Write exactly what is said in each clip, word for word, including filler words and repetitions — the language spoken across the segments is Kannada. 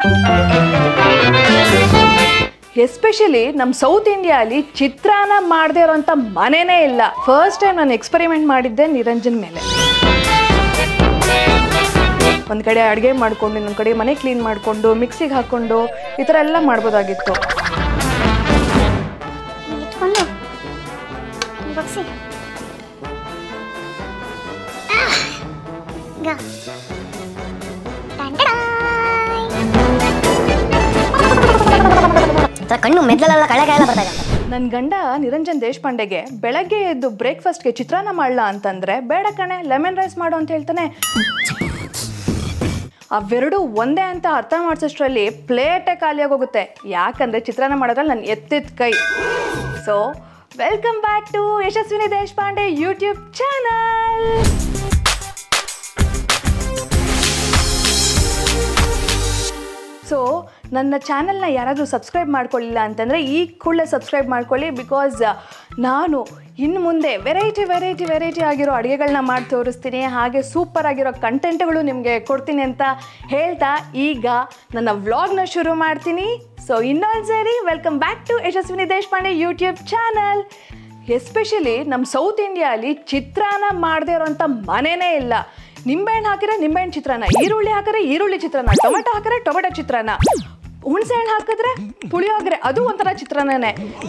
ಎಸ್ಪೆಷಲಿ ನಮ್ಮ ಸೌತ್ ಇಂಡಿಯಾಲಿ ಚಿತ್ರಾನ್ನ ಮಾಡದೇ ಇರೋಂಥ ಮನೆನೇ ಇಲ್ಲ. ಫಸ್ಟ್ ಟೈಮ್ ನಾನು ಎಕ್ಸ್ಪೆರಿಮೆಂಟ್ ಮಾಡಿದ್ದೆ ನಿರಂಜನ್ ಮೇಲೆ. ಒಂದು ಕಡೆ ಅಡುಗೆ ಮಾಡಿಕೊಂಡು ಇನ್ನೊಂದು ಕಡೆ ಮನೆ ಕ್ಲೀನ್ ಮಾಡಿಕೊಂಡು ಮಿಕ್ಸಿಗೆ ಹಾಕ್ಕೊಂಡು ಈ ಥರ ಎಲ್ಲ ಮಾಡ್ಬೋದಾಗಿತ್ತು. ಕಣ್ಣು ಮೆದ್ಲೆಲ್ಲ ಕಳೆ ಕಳೆ ಬರ್ತಾ ಇದೆ. ನನ್ನ ಗಂಡ ನಿರಂಜನ್ ದೇಶಪಾಂಡೆಗೆ ಬೆಳಗ್ಗೆ ಎದ್ದು ಬ್ರೇಕ್ಫಾಸ್ಟ್ಗೆ ಚಿತ್ರಾನ್ನ ಮಾಡಲಾ ಅಂತಂದರೆ ಬೇಡ ಕಣೆ ಲೆಮನ್ ರೈಸ್ ಮಾಡು ಅಂತ ಹೇಳ್ತಾನೆ. ಅವೆರಡು ಒಂದೇ ಅಂತ ಅರ್ಥ ಮಾಡಿಸೋಷ್ಟರಲ್ಲಿ ಪ್ಲೇಟೇ ಖಾಲಿಯಾಗಿ ಹೋಗುತ್ತೆ. ಯಾಕಂದರೆ ಚಿತ್ರಾನ್ನ ಮಾಡೋದ್ರಲ್ಲಿ ನಾನು ಎತ್ತಿದ ಕೈ. So welcome back to Yashaswini Deshpande YouTube channel. So ನನ್ನ ಚಾನಲ್ನ ಯಾರಾದರೂ ಸಬ್ಸ್ಕ್ರೈಬ್ ಮಾಡ್ಕೊಳ್ಳಿಲ್ಲ ಅಂತಂದರೆ ಈ ಕೂಡಲೇ ಸಬ್ಸ್ಕ್ರೈಬ್ ಮಾಡ್ಕೊಳ್ಳಿ. ಬಿಕಾಸ್ ನಾನು ಇನ್ನು ಮುಂದೆ ವೆರೈಟಿ ವೆರೈಟಿ ವೆರೈಟಿ ಆಗಿರೋ ಅಡುಗೆಗಳನ್ನ ಮಾಡಿ ತೋರಿಸ್ತೀನಿ. ಹಾಗೆ ಸೂಪರ್ ಆಗಿರೋ ಕಂಟೆಂಟ್ಗಳು ನಿಮಗೆ ಕೊಡ್ತೀನಿ ಅಂತ ಹೇಳ್ತಾ ಈಗ ನನ್ನ ವ್ಲಾಗ್ನ ಶುರು ಮಾಡ್ತೀನಿ. ಸೊ ಇನ್ನೊಂದು ಸರಿ welcome back to Yashaswini Deshpande YouTube channel. Especially ನಮ್ಮ ಸೌತ್ ಇಂಡಿಯಾಲಿ ಚಿತ್ರಾನ್ನ ಮಾಡದೇ ಇರೋಂಥ ಮನೆಯೇ ಇಲ್ಲ. ನಿಂಬೆಹಣ್ಣು ಹಾಕಿದ್ರೆ ನಿಂಬೆಹಣ್ಣು ಚಿತ್ರಾನ್ನ, ಈರುಳ್ಳಿ ಹಾಕಿದ್ರೆ ಈರುಳ್ಳಿ ಚಿತ್ರಾನ್ನ, ಟೊಮೆಟೊ ಹಾಕಿದ್ರೆ ಟೊಮೆಟೊ ಚಿತ್ರಾನ್ನ, ಹುಣಸೆ ಹಣ್ಣು ಹಾಕಿದ್ರೆ ಪುಳಿಯೋಗರೆ, ಅದು ಒಂಥರ ಚಿತ್ರಾನ್ನನೇ.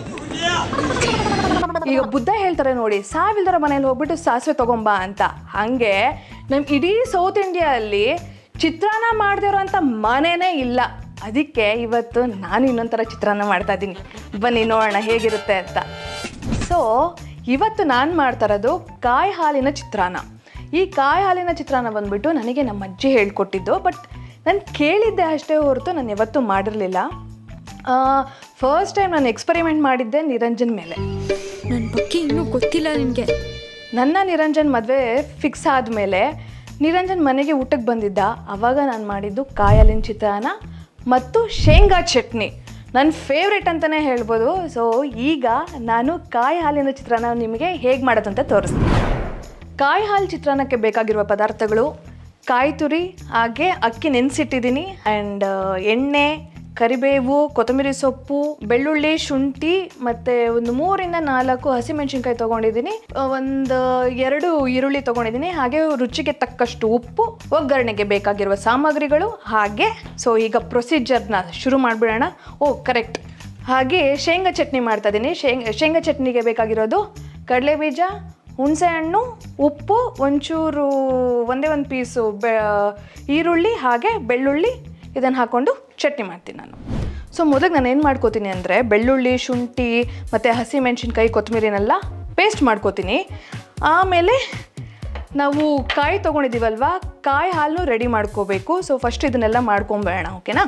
ಈಗ ಬುದ್ಧ ಹೇಳ್ತಾರೆ ನೋಡಿ, ಸಾವಿಲ್ದರ ಮನೇಲಿ ಹೋಗ್ಬಿಟ್ಟು ಸಾಸಿವೆ ತಗೊಂಬ ಅಂತ. ಹಾಗೆ ನಮ್ಮ ಇಡೀ ಸೌತ್ ಇಂಡಿಯಾದಲ್ಲಿ ಚಿತ್ರಾನ್ನ ಮಾಡದೇ ಇರೋಂಥ ಮನೆಯೇ ಇಲ್ಲ. ಅದಕ್ಕೆ ಇವತ್ತು ನಾನು ಇನ್ನೊಂಥರ ಚಿತ್ರಾನ್ನ ಮಾಡ್ತಾ ಇದ್ದೀನಿ. ಬನ್ನಿ ನೋಡೋಣ ಹೇಗಿರುತ್ತೆ ಅಂತ. ಸೊ ಇವತ್ತು ನಾನು ಮಾಡ್ತಾ ಇರೋದು ಕಾಯಿ ಹಾಲಿನ ಚಿತ್ರಾನ್ನ. ಈ ಕಾಯಿ ಹಾಲಿನ ಚಿತ್ರಾನ್ನ ಬಂದುಬಿಟ್ಟು ನನಗೆ ನಮ್ಮ ಅಜ್ಜಿ ಹೇಳ್ಕೊಟ್ಟಿದ್ದು. ಬಟ್ ನಾನು ಕೇಳಿದ್ದೆ ಅಷ್ಟೇ ಹೊರತು ನಾನು ಯಾವತ್ತೂ ಮಾಡಿರಲಿಲ್ಲ. ಫಸ್ಟ್ ಟೈಮ್ ನಾನು ಎಕ್ಸ್ಪೆರಿಮೆಂಟ್ ಮಾಡಿದ್ದೆ ನಿರಂಜನ್ ಮೇಲೆ. ನನ್ನ ಬಗ್ಗೆ ಇನ್ನೂ ಗೊತ್ತಿಲ್ಲ ನಿಮಗೆ. ನನ್ನ ನಿರಂಜನ್ ಮದುವೆ ಫಿಕ್ಸ್ ಆದಮೇಲೆ ನಿರಂಜನ್ ಮನೆಗೆ ಊಟಕ್ಕೆ ಬಂದಿದ್ದ. ಆವಾಗ ನಾನು ಮಾಡಿದ್ದು ಕಾಯಿ ಹಾಲಿನ ಚಿತ್ರಾನ್ನ ಮತ್ತು ಶೇಂಗಾ ಚಟ್ನಿ, ನನ್ನ ಫೇವ್ರೆಟ್ ಅಂತಲೇ ಹೇಳ್ಬೋದು. ಸೊ ಈಗ ನಾನು ಕಾಯಿ ಹಾಲಿನ ಚಿತ್ರಾನ್ನ ನಿಮಗೆ ಹೇಗೆ ಮಾಡೋದಂತ ತೋರಿಸ್ತೀನಿ. ಕಾಯಿ ಹಾಲು ಚಿತ್ರಾನ್ನಕ್ಕೆ ಬೇಕಾಗಿರುವ ಪದಾರ್ಥಗಳು: ಕಾಯಿ ತುರಿ, ಹಾಗೆ ಅಕ್ಕಿ ನೆನೆಸಿಟ್ಟಿದ್ದೀನಿ, ಆ್ಯಂಡ್ ಎಣ್ಣೆ, ಕರಿಬೇವು, ಕೊತ್ತಂಬರಿ ಸೊಪ್ಪು, ಬೆಳ್ಳುಳ್ಳಿ, ಶುಂಠಿ, ಮತ್ತು ಒಂದು ಮೂರಿಂದ ನಾಲ್ಕು ಹಸಿಮೆಣಸಿನ್ಕಾಯಿ ತೊಗೊಂಡಿದ್ದೀನಿ, ಒಂದು ಎರಡು ಈರುಳ್ಳಿ ತೊಗೊಂಡಿದ್ದೀನಿ, ಹಾಗೆ ರುಚಿಗೆ ತಕ್ಕಷ್ಟು ಉಪ್ಪು, ಒಗ್ಗರಣೆಗೆ ಬೇಕಾಗಿರುವ ಸಾಮಗ್ರಿಗಳು. ಹಾಗೆ ಸೊ ಈಗ ಪ್ರೊಸೀಜರ್ನ ಶುರು ಮಾಡಿಬಿಡೋಣ. ಓ ಕರೆಕ್ಟ್, ಹಾಗೆ ಶೇಂಗಾ ಚಟ್ನಿ ಮಾಡ್ತಾಯಿದ್ದೀನಿ. ಶೇಂಗಾ ಶೇಂಗಾ ಚಟ್ನಿಗೆ ಬೇಕಾಗಿರೋದು ಕಡಲೆಬೀಜ, ಹುಣಸೆಹಣ್ಣು, ಉಪ್ಪು, ಒಂಚೂರು ಒಂದೇ ಒಂದು ಪೀಸು ಬೆ ಈರುಳ್ಳಿ, ಹಾಗೆ ಬೆಳ್ಳುಳ್ಳಿ, ಇದನ್ನು ಹಾಕ್ಕೊಂಡು ಚಟ್ನಿ ಮಾಡ್ತೀನಿ ನಾನು. ಸೊ ಮೊದಲು ನಾನು ಏನು ಮಾಡ್ಕೋತೀನಿ ಅಂದರೆ ಬೆಳ್ಳುಳ್ಳಿ, ಶುಂಠಿ ಮತ್ತು ಹಸಿಮೆಣಸಿನ್ಕಾಯಿ, ಕೊತ್ತಂಬರಿನೆಲ್ಲ ಪೇಸ್ಟ್ ಮಾಡ್ಕೋತೀನಿ. ಆಮೇಲೆ ನಾವು ಕಾಯಿ ತೊಗೊಂಡಿದ್ದೀವಲ್ವ, ಕಾಯಿ ಹಾಲು ರೆಡಿ ಮಾಡ್ಕೋಬೇಕು. ಸೊ ಫಸ್ಟ್ ಇದನ್ನೆಲ್ಲ ಮಾಡ್ಕೊಂಬೇಡ, ಓಕೆನಾ?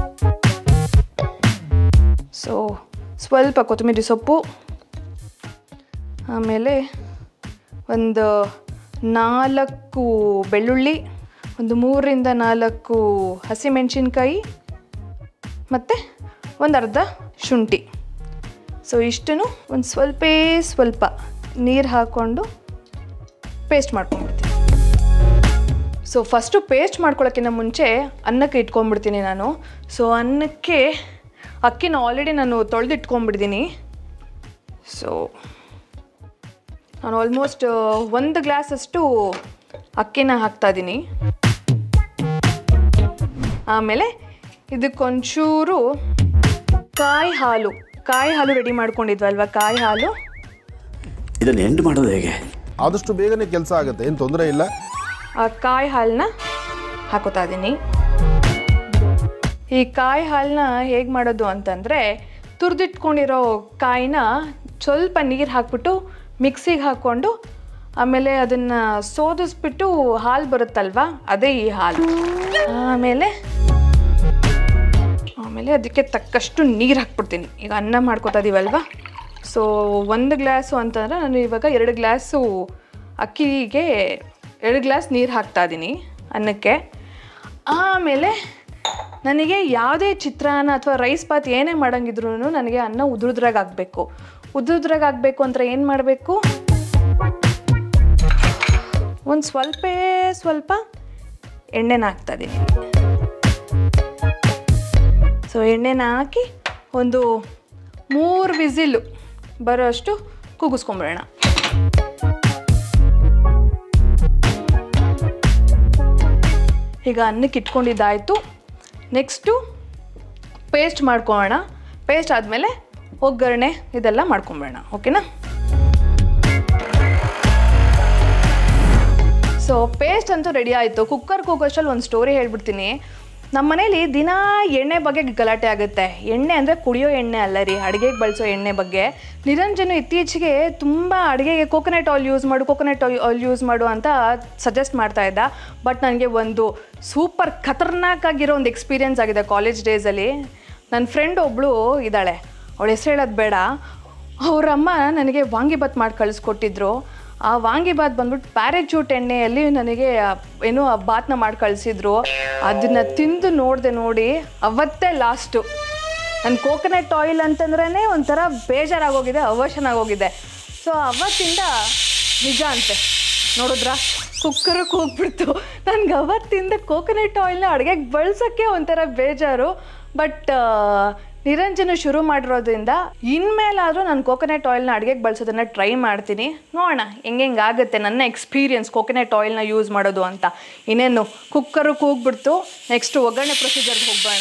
ಸೊ ಸ್ವಲ್ಪ ಕೊತ್ತಂಬರಿ ಸೊಪ್ಪು, ಆಮೇಲೆ ಒಂದು ನಾಲ್ಕು ಬೆಳ್ಳುಳ್ಳಿ, ಒಂದು ಮೂರರಿಂದ ನಾಲ್ಕು ಹಸಿಮೆಣಸಿನ್ಕಾಯಿ ಮತ್ತು ಒಂದು ಅರ್ಧ ಶುಂಠಿ. ಸೊ ಇಷ್ಟನ್ನು ಒಂದು ಸ್ವಲ್ಪ ಸ್ವಲ್ಪ ನೀರು ಹಾಕ್ಕೊಂಡು ಪೇಸ್ಟ್ ಮಾಡ್ಕೊಂಡ್ಬಿಡ್ತೀನಿ. ಸೊ ಫಸ್ಟು ಪೇಸ್ಟ್ ಮಾಡ್ಕೊಳ್ಳೋಕ್ಕಿಂತ ಮುಂಚೆ ಅನ್ನಕ್ಕೆ ಇಟ್ಕೊಂಡ್ಬಿಡ್ತೀನಿ ನಾನು. ಸೊ ಅನ್ನಕ್ಕೆ ಅಕ್ಕಿನ ಆಲ್ರೆಡಿ ನಾನು ತೊಳೆದಿಟ್ಕೊಂಡ್ಬಿಡ್ತೀನಿ. ಸೊ ನಾನು ಆಲ್ಮೋಸ್ಟ್ ಒಂದು ಗ್ಲಾಸಷ್ಟು ಅಕ್ಕಿನ ಹಾಕ್ತಾಯಿದ್ದೀನಿ. ಆಮೇಲೆ ಇದಕ್ಕೊಂಚೂರು ಕಾಯಿ ಹಾಲು ಕಾಯಿ ಹಾಲು ರೆಡಿ ಮಾಡ್ಕೊಂಡಿದ್ವಲ್ವ, ಕಾಯಿ ಹಾಲು ಇದನ್ನು ಎಂಡ್ ಮಾಡೋದು ಹೇಗೆ? ಆದಷ್ಟು ಬೇಗನೆ ಕೆಲಸ ಆಗುತ್ತೆ, ಏನು ತೊಂದರೆ ಇಲ್ಲ. ಆ ಕಾಯಿ ಹಾಲನ್ನ ಹಾಕೋತಾ ಇದ್ದೀನಿ. ಈ ಕಾಯಿ ಹಾಲನ್ನ ಹೇಗೆ ಮಾಡೋದು ಅಂತಂದರೆ, ತುರಿದಿಟ್ಕೊಂಡಿರೋ ಕಾಯಿನ ಸ್ವಲ್ಪ ನೀರು ಹಾಕ್ಬಿಟ್ಟು ಮಿಕ್ಸಿಗೆ ಹಾಕ್ಕೊಂಡು ಆಮೇಲೆ ಅದನ್ನು ಸೋದಿಸ್ಬಿಟ್ಟು ಹಾಲು ಬರುತ್ತಲ್ವ, ಅದೇ ಈ ಹಾಲು. ಆಮೇಲೆ ಆಮೇಲೆ ಅದಕ್ಕೆ ತಕ್ಕಷ್ಟು ನೀರು ಹಾಕ್ಬಿಡ್ತೀನಿ. ಈಗ ಅನ್ನ ಮಾಡ್ಕೊತಾ ಇದೀವಲ್ವ, ಸೊ ಒಂದು ಗ್ಲಾಸು ಅಂತಂದರೆ ನಾನು ಇವಾಗ ಎರಡು ಗ್ಲಾಸು ಅಕ್ಕಿಗೆ ಎರಡು ಗ್ಲಾಸ್ ನೀರು ಹಾಕ್ತಾಯಿದ್ದೀನಿ ಅನ್ನಕ್ಕೆ. ಆಮೇಲೆ ನನಗೆ ಯಾವುದೇ ಚಿತ್ರಾನ್ನ ಅಥವಾ ರೈಸ್ ಬಾತ್ ಏನೇ ಮಾಡೋಂಗಿದ್ರು ನನಗೆ ಅನ್ನ ಉದುರುದ್ರಾಗ ಆಗಬೇಕು. ಉದುರುದ್ರಾಗ ಆಗಬೇಕು ಅಂದರೆ ಏನು ಮಾಡಬೇಕು, ಒಂದು ಸ್ವಲ್ಪ ಸ್ವಲ್ಪ ಎಣ್ಣೆನ ಹಾಕ್ತಾಯಿದ್ದೀನಿ. ಸೊ ಎಣ್ಣೆನ ಹಾಕಿ ಒಂದು ಮೂರು ವಿಸಿಲು ಬರೋಷ್ಟು ಕೂಗಿಸ್ಕೊಂಬಿಡೋಣ. ಈಗ ಅನ್ನಕ್ಕೆ ಇಟ್ಕೊಂಡಿದ್ದಾಯಿತು. ನೆಕ್ಸ್ಟು ಪೇಸ್ಟ್ ಮಾಡ್ಕೊಳ್ಳೋಣ. ಪೇಸ್ಟ್ ಆದಮೇಲೆ ಒಗ್ಗರಣೆ ಇದೆಲ್ಲ ಮಾಡ್ಕೊಂಬಿಡೋಣ. ಓಕೆನಾ? ಸೊ ಪೇಸ್ಟ್ ಅಂತೂ ರೆಡಿ ಆಯಿತು. ಕುಕ್ಕರ್ ಕೂಗೋಷ್ಟರಲ್ಲಿ ಒಂದು ಸ್ಟೋರಿ ಹೇಳ್ಬಿಡ್ತೀನಿ. ನಮ್ಮ ಮನೇಲಿ ದಿನ ಎಣ್ಣೆ ಬಗ್ಗೆ ಗಲಾಟೆ ಆಗುತ್ತೆ. ಎಣ್ಣೆ ಅಂದರೆ ಕುಡಿಯೋ ಎಣ್ಣೆ ಅಲ್ಲ ರೀ, ಅಡುಗೆಗೆ ಬಳಸೋ ಎಣ್ಣೆ ಬಗ್ಗೆ. ನಿರಂಜನು ಇತ್ತೀಚೆಗೆ ತುಂಬ ಅಡುಗೆಗೆ ಕೋಕೋನಟ್ ಆಯಿಲ್ ಯೂಸ್ ಮಾಡು ಕೋಕೋನಟ್ ಆಯಿಲ್ ಯೂಸ್ ಮಾಡು ಅಂತ ಸಜೆಸ್ಟ್ ಮಾಡ್ತಾ ಇದ್ದ. ಬಟ್ ನನಗೆ ಒಂದು ಸೂಪರ್ ಖತರ್ನಾಕ್ ಆಗಿರೋ ಒಂದು ಎಕ್ಸ್ಪೀರಿಯೆನ್ಸ್ ಆಗಿದೆ ಕಾಲೇಜ್ ಡೇಸಲ್ಲಿ. ನನ್ನ ಫ್ರೆಂಡ್ ಒಬ್ಬಳು ಇದ್ದಾಳೆ, ಅವಳ ಹೆಸರು ಹೇಳೋದು ಬೇಡ. ಅವರಮ್ಮ ನನಗೆ ವಾಂಗಿಬಾತ್ ಮಾಡಿ ಕಳಿಸ್ಕೊಟ್ಟಿದ್ರು. ಆ ವಾಂಗಿಬಾತ್ ಬಂದ್ಬಿಟ್ಟು ಪ್ಯಾರಾಚೂಟ್ ಎಣ್ಣೆಯಲ್ಲಿ ನನಗೆ ಏನೋ ಆ ಬಾತ್ನ ಮಾಡಿ ಕಳಿಸಿದ್ರು. ಅದನ್ನು ತಿಂದು ನೋಡಿದೆ ನೋಡಿ, ಅವತ್ತೇ ಲಾಸ್ಟು. ನನ್ನ ಕೋಕೋನಟ್ ಆಯಿಲ್ ಅಂತಂದ್ರೇ ಒಂಥರ ಬೇಜಾರಾಗೋಗಿದೆ, ಅವಶನ ಆಗೋಗಿದೆ. ಸೊ ಅವತ್ತಿಂದ ನಿಜ ಅಂತೆ, ನೋಡಿದ್ರಾ ಕುಕ್ಕರಿಗೆ ಹೋಗ್ಬಿಡ್ತು. ನನಗೆ ಅವತ್ತಿಂದ ಕೋಕೋನಟ್ ಆಯಿಲ್ನ ಅಡುಗೆಗೆ ಬಳಸೋಕ್ಕೆ ಒಂಥರ ಬೇಜಾರು. ಬಟ್ ನಿರಂಜನ ಶುರು ಮಾಡಿರೋದ್ರಿಂದ ಇನ್ಮೇಲಾದರೂ ನಾನು ಕೋಕೋನಟ್ ಆಯಿಲ್ನ ಅಡುಗೆಗೆ ಬಳಸೋದನ್ನು ಟ್ರೈ ಮಾಡ್ತೀನಿ. ನೋಡೋಣ ಹೆಂಗೆ ಹೆಂಗೆ ಆಗುತ್ತೆ ನನ್ನ ಎಕ್ಸ್ಪೀರಿಯನ್ಸ್ ಕೋಕೋನಟ್ ಆಯಿಲ್ನ ಯೂಸ್ ಮಾಡೋದು ಅಂತ. ಇನ್ನೇನು ಕುಕ್ಕರು ಕೂಗ್ಬಿಡ್ತು. ನೆಕ್ಸ್ಟು ಒಗ್ಗರಣೆ ಪ್ರೊಸೀಜರ್ಗೆ ಹೋಗ್ಬೋಣ.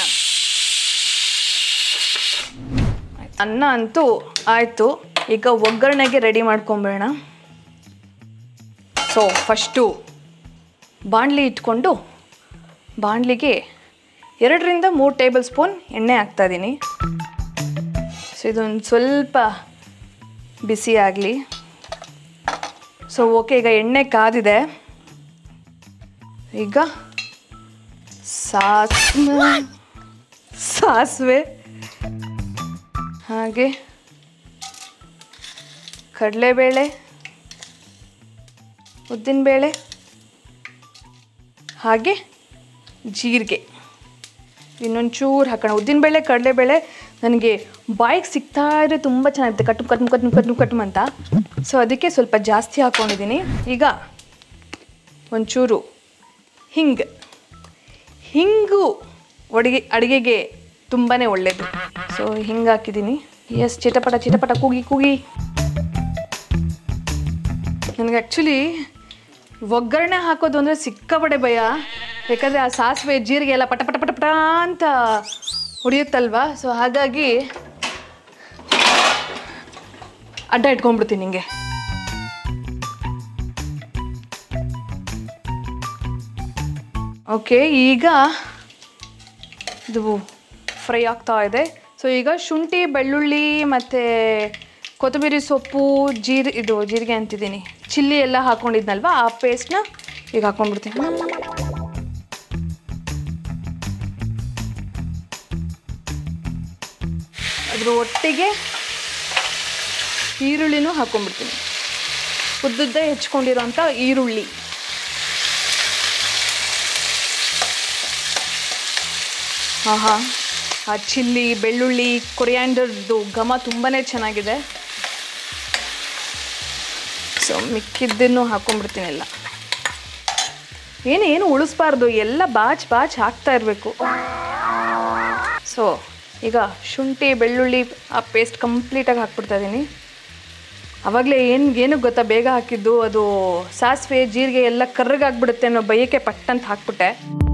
ಅನ್ನ ಅಂತೂ ಆಯಿತು. ಈಗ ಒಗ್ಗರಣೆಗೆ ರೆಡಿ ಮಾಡ್ಕೊಂಬೇಡ. ಸೊ ಫಸ್ಟು ಬಾಣಲಿ ಇಟ್ಕೊಂಡು ಬಾಣಲಿಗೆ ಎರಡರಿಂದ ಮೂರು ಟೇಬಲ್ ಸ್ಪೂನ್ ಎಣ್ಣೆ ಹಾಕ್ತಾಯಿದ್ದೀನಿ. ಸೊ ಇದೊಂದು ಸ್ವಲ್ಪ ಬಿಸಿ ಆಗಲಿ. ಸೊ ಓಕೆ, ಈಗ ಎಣ್ಣೆ ಕಾದಿದೆ. ಈಗ ಸಾಸಿವೆ ಸಾಸಿವೆ ಹಾಗೆ ಕಡಲೆಬೇಳೆ, ಉದ್ದಿನಬೇಳೆ ಹಾಗೆ ಜೀರಿಗೆ ಇನ್ನೊಂಚೂರು ಹಾಕೋಣ. ಉದ್ದಿನಬೇಳೆ ಕಡಲೆಬೇಳೆ ನನಗೆ ಬಾಯಿಗೆ ಸಿಗ್ತಾ ಇದ್ರೆ ತುಂಬ ಚೆನ್ನಾಗಿರುತ್ತೆ, ಕಟ್ಟು ಕಟ್ಟು ಕಟ್ಟು ಕಟ್ಟು ಕಟ್ಟು ಅಂತ. ಸೊ ಅದಕ್ಕೆ ಸ್ವಲ್ಪ ಜಾಸ್ತಿ ಹಾಕ್ಕೊಂಡಿದ್ದೀನಿ. ಈಗ ಒಂಚೂರು ಹಿಂಗೆ ಹಿಂಗು ಅಡುಗೆ ಅಡುಗೆಗೆ ತುಂಬಾ ಒಳ್ಳೆಯದು. ಸೊ ಹಿಂಗೆ ಹಾಕಿದ್ದೀನಿ. ಎಸ್, ಚಿಟಪಟ ಚಿಟಪಟ ಕೂಗಿ ಕೂಗಿ. ನನಗೆ ಆ್ಯಕ್ಚುಲಿ ಒಗ್ಗರಣೆ ಹಾಕೋದು ಅಂದರೆ ಸಿಕ್ಕಾಪಟ್ಟೆ ಭಯ. ಯಾಕಂದರೆ ಆ ಸಾಸಿವೆ ಜೀರಿಗೆ ಎಲ್ಲ ಪಟ ಪಟ ಪಟ ಪಟ ಅಂತ ಹೊಡಿಯುತ್ತಲ್ವ. ಸೊ ಹಾಗಾಗಿ ಅಡ್ಡ ಇಟ್ಕೊಂಡ್ಬಿಡ್ತೀನಿ ಹಿಂಗೆ. ಓಕೆ, ಈಗ ಇದು ಫ್ರೈ ಆಗ್ತಾ ಇದೆ. ಸೊ ಈಗ ಶುಂಠಿ, ಬೆಳ್ಳುಳ್ಳಿ ಮತ್ತು ಕೊತ್ತಂಬರಿ ಸೊಪ್ಪು, ಜೀರ್ ಇದು ಜೀರಿಗೆ ಅಂತಿದ್ದೀನಿ, ಚಿಲ್ಲಿ ಎಲ್ಲ ಹಾಕ್ಕೊಂಡಿದ್ನಲ್ವ, ಆ ಪೇಸ್ಟ್ನ ಈಗ ಹಾಕ್ಕೊಂಡ್ಬಿಡ್ತೀನಿ. ಅದ್ರ ಒಟ್ಟಿಗೆ ಈರುಳ್ಳಿನೂ ಹಾಕ್ಕೊಂಡ್ಬಿಡ್ತೀನಿ. ಉದ್ದುದ್ದೇ ಹೆಚ್ಕೊಂಡಿರೋಂಥ ಈರುಳ್ಳಿ. ಹಾಂ ಹಾಂ ಆ ಚಿಲ್ಲಿ, ಬೆಳ್ಳುಳ್ಳಿ, ಕೊರಿಯಾಂಡರ್ದು ಘಮ ತುಂಬಾ ಚೆನ್ನಾಗಿದೆ. ಸೊ ಮಿಕ್ಕಿದ್ದನ್ನು ಹಾಕ್ಕೊಂಡ್ಬಿಡ್ತೀನಿ ಎಲ್ಲ. ಏನು ಏನು ಉಳಿಸ್ಬಾರ್ದು, ಎಲ್ಲ ಬಾಚ್ ಬಾಚ್ ಹಾಕ್ತಾ ಇರಬೇಕು. ಸೊ ಈಗ ಶುಂಠಿ, ಬೆಳ್ಳುಳ್ಳಿ ಆ ಪೇಸ್ಟ್ ಕಂಪ್ಲೀಟಾಗಿ ಹಾಕ್ಬಿಡ್ತಾ ಇದ್ದೀನಿ. ಆವಾಗಲೇ ಏನು ಏನು ಗೊತ್ತಾ ಬೇಗ ಹಾಕಿದ್ದು, ಅದು ಸಾಸಿವೆ ಜೀರಿಗೆ ಎಲ್ಲ ಕರ್ರಗಾಗ್ಬಿಡುತ್ತೆ ಅನ್ನೋ ಬೈಯಕ್ಕೆ ಪಟ್ಟಂತ ಹಾಕ್ಬಿಟ್ಟೆ.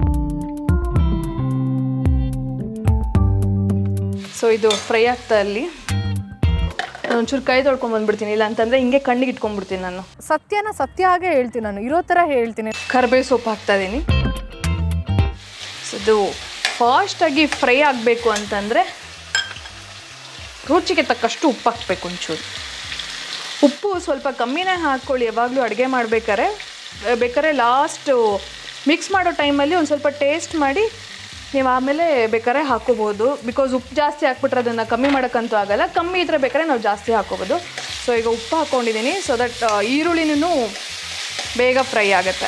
ಸೊ ಇದು ಫ್ರೈ ಆಗ್ತಾ ಅಲ್ಲಿ ಒಂಚೂರು ಕೈ ತೊಳ್ಕೊಂಡು ಬಂದ್ಬಿಡ್ತೀನಿ, ಇಲ್ಲ ಅಂತಂದರೆ ಹಿಂಗೆ ಕಣ್ಣಿಗೆ ಇಟ್ಕೊಂಡ್ಬಿಡ್ತೀನಿ ನಾನು. ಸತ್ಯನ ಸತ್ಯ ಹಾಗೆ ಹೇಳ್ತೀನಿ ನಾನು, ಇರೋ ಥರ ಹೇಳ್ತೀನಿ. ಕರಿಬೇವು ಸೊಪ್ಪು ಹಾಕ್ತಾ ಇದ್ದೀನಿ. ಸೊ ಇದು ಫಾಸ್ಟಾಗಿ ಫ್ರೈ ಆಗಬೇಕು ಅಂತಂದರೆ ರುಚಿಗೆ ತಕ್ಕಷ್ಟು ಉಪ್ಪು ಹಾಕಬೇಕು. ಒಂಚೂರು ಉಪ್ಪು ಸ್ವಲ್ಪ ಕಮ್ಮಿನೇ ಹಾಕ್ಕೊಳ್ಳಿ ಯಾವಾಗಲೂ ಅಡುಗೆ ಮಾಡಬೇಕಾದ್ರೆ. ಬೇಕಾದ್ರೆ ಲಾಸ್ಟು ಮಿಕ್ಸ್ ಮಾಡೋ ಟೈಮಲ್ಲಿ ಒಂದು ಸ್ವಲ್ಪ ಟೇಸ್ಟ್ ಮಾಡಿ ನೀವು ಆಮೇಲೆ ಬೇಕಾದ್ರೆ ಹಾಕೋಬೋದು. ಬಿಕಾಸ್ ಉಪ್ಪು ಜಾಸ್ತಿ ಹಾಕ್ಬಿಟ್ರೆ ಅದನ್ನು ಕಮ್ಮಿ ಮಾಡೋಕ್ಕಂತೂ ಆಗೋಲ್ಲ. ಕಮ್ಮಿ ಇದ್ದರೆ ಬೇಕಾದ್ರೆ ನಾವು ಜಾಸ್ತಿ ಹಾಕೋಬೋದು. ಸೊ ಈಗ ಉಪ್ಪು ಹಾಕ್ಕೊಂಡಿದ್ದೀನಿ, ಸೊ ದಟ್ ಈರುಳ್ಳಿನೂ ಬೇಗ ಫ್ರೈ ಆಗುತ್ತೆ.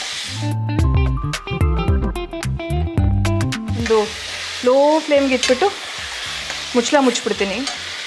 ಒಂದು ಲೋ ಫ್ಲೇಮ್ಗೆ ಇಟ್ಬಿಟ್ಟು ಮುಚ್ಚಳ ಮುಚ್ಚಿಬಿಡ್ತೀನಿ.